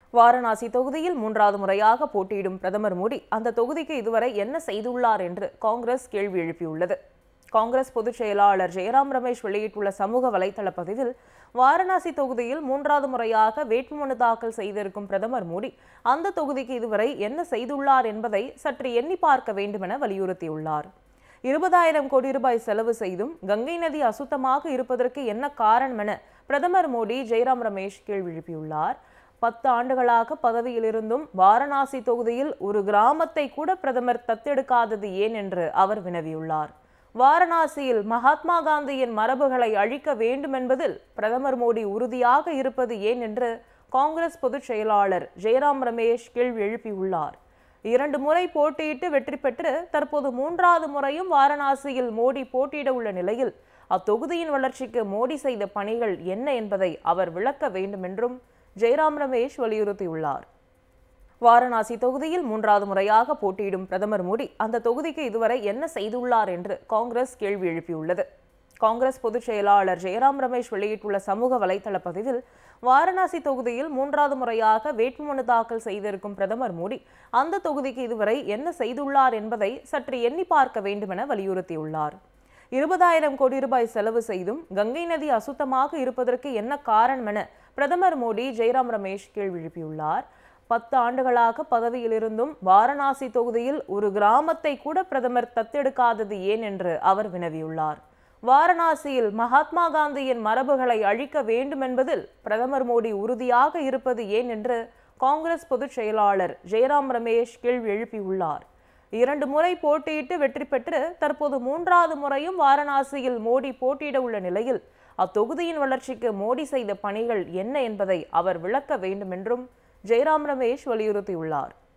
வாரணாசி தொகுதியில் மூன்றாவது முறையாக போட்டியிடும் பிரதமர் மோடி அந்த தொகுதிக்கு இதுவரை என்ன செய்துள்ளார் என்று காங்கிரஸ் கேள்வி எழுப்பியுள்ளது. காங்கிரஸ் பொதுச் செயலாளர் ஜெயராம் ரமேஷ் வெளியிட்டுள்ள சமூக வலைதள பதிவில், வாரணாசி தொகுதியில் மூன்றாவது முறையாக வேட்புமனு தாக்கல் செய்திருக்கும் பிரதமர் மோடி அந்த தொகுதிக்கு இதுவரை என்ன செய்துள்ளார் என்பதை சற்று எண்ணி பார்க்க வேண்டும் என வலியுறுத்தியுள்ளார். 20,000 கோடி ரூபாய் செலவு செய்தும் கங்கை நதி அசுத்தமாக இருப்பதற்கு என்ன காரணம் என பிரதமர் மோடி ஜெயராம் ரமேஷ் கேள்வி எழுப்பியுள்ளார். 10 ஆண்டுகளாக பதவியில் இருந்தும் வாரணாசி தொகுதியில் ஒரு கிராமத்தை கூட பிரதமர் தத்தெடுக்காதது ஏன் என்று அவர் வினவியுள்ளார். வாரணாசியில் மகாத்மா காந்தியின் மரபுகளை அழிக்க வேண்டும் என்பதில் பிரதமர் மோடி உறுதியாக இருப்பது ஏன் என்று காங்கிரஸ் பொதுச் செயலாளர் ஜெயராம் ரமேஷ் கேள்வி எழுப்பியுள்ளார். 2 முறை போட்டியிட்டு வெற்றி பெற்று தற்போது 3வது முறையும் வாரணாசியில் மோடி போட்டியிட உள்ள நிலையில் அத்தொகுதியின் வளர்ச்சிக்கு மோடி செய்த பணிகள் என்ன என்பதை அவர் விளக்க வேண்டும் என்றும் ஜெயராம் ரமேஷ் வலியுறுத்தியுள்ளார். வாரணாசி தொகுதியில் 3வது முறையாக போட்டியிடும் பிரதமர் மோடி அந்த தொகுதிக்கு இதுவரை என்ன செய்துள்ளார் என்று காங்கிரஸ் கேள்வி எழுப்பியுள்ளது. காங்கிரஸ் பொதுச் செயலாளர் ஜெயராம் ரமேஷ் வெளியிட்டுள்ள சமூக வலைதள பதிவில், வாரணாசி தொகுதியில் 3வது முறையாக வேட்புமனு தாக்கல் செய்திருக்கும் பிரதமர் மோடி அந்த தொகுதிக்கு இதுவரை என்ன செய்துள்ளார் என்பதை சற்று எண்ணி பார்க்க வேண்டும் என வலியுறுத்தியுள்ளார். 20,000 கோடி ரூபாய் செலவு செய்தும் கங்கை நதி அசுத்தமாக இருப்பதற்கு என்ன காரணம் என பிரதமர் மோடி ஜெயராம் ரமேஷ் கேள்வி எழுப்பியுள்ளார். 10 ஆண்டுகளாக பதவியில் இருந்தும் வாரணாசி தொகுதியில் ஒரு கிராமத்தை கூட பிரதமர் தத்தெடுக்காதது ஏன் என்று அவர் வினவியுள்ளார். வாரணாசியில் மகாத்மா காந்தியின் மரபுகளை அழிக்க வேண்டும் என்பதில் பிரதமர் மோடி உறுதியாக இருப்பது ஏன் என்று காங்கிரஸ் பொதுச் செயலாளர் ஜெயராம் ரமேஷ் கேள்வி எழுப்பியுள்ளார். 2 முறை போட்டியிட்டு வெற்றி பெற்று தற்போது 3வது முறையும் வாரணாசியில் மோடி போட்டியிட உள்ள நிலையில் அத்தொகுதியின் வளர்ச்சிக்கு மோடி செய்த பணிகள் என்ன என்பதை அவர் விளக்க வேண்டும் என்றும் ஜெயராம் ரமேஷ் வலியுறுத்தியுள்ளார்.